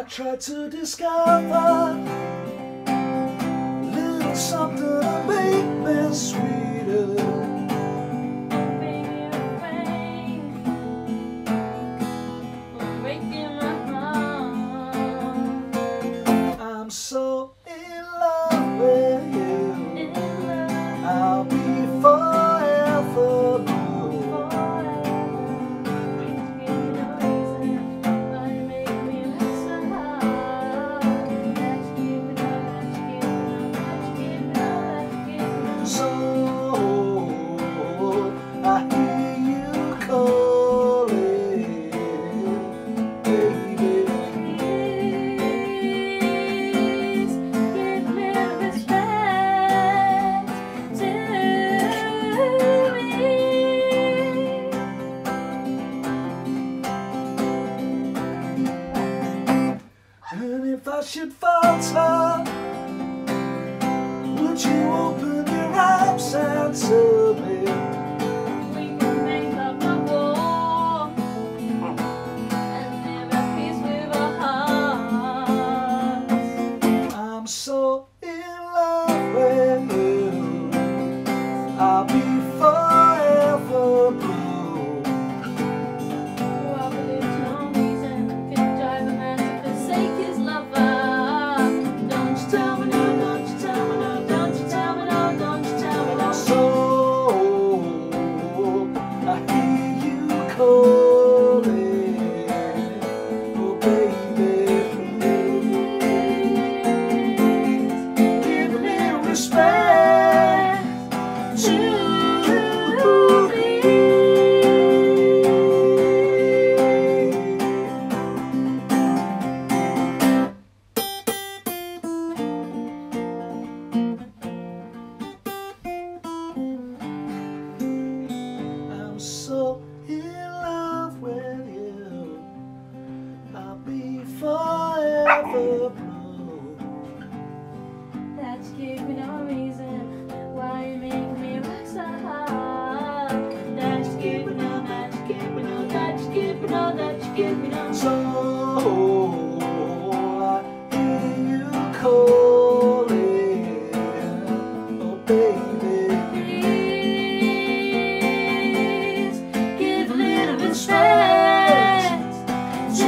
I try to discover a little something to make me sweeter. Baby, refrain from breaking my heart. I'm so in love with you. In love I'll be forever blue. So I hear you calling, baby. Please give me respect to me. And if I should falter, would you open your arms and tell me? We can make up a war and live at peace with our hearts. I'm so in love with you. I'll be forever blue. Probably no reason can drive a man to forsake his lover. Don't you tell me no, don't you tell me no, don't you tell me no, don't you tell me no. So I hear you calling, oh baby. Give me respect to me. I'm so in love with you. I'll be forever blue. That you give me no reason why you make me work so hard. That you give me no, that you give me no, that you give me no, that you give me no. So I hear you calling, oh baby. Please give a little respect to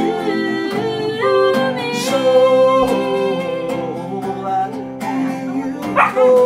me. So I hear you calling.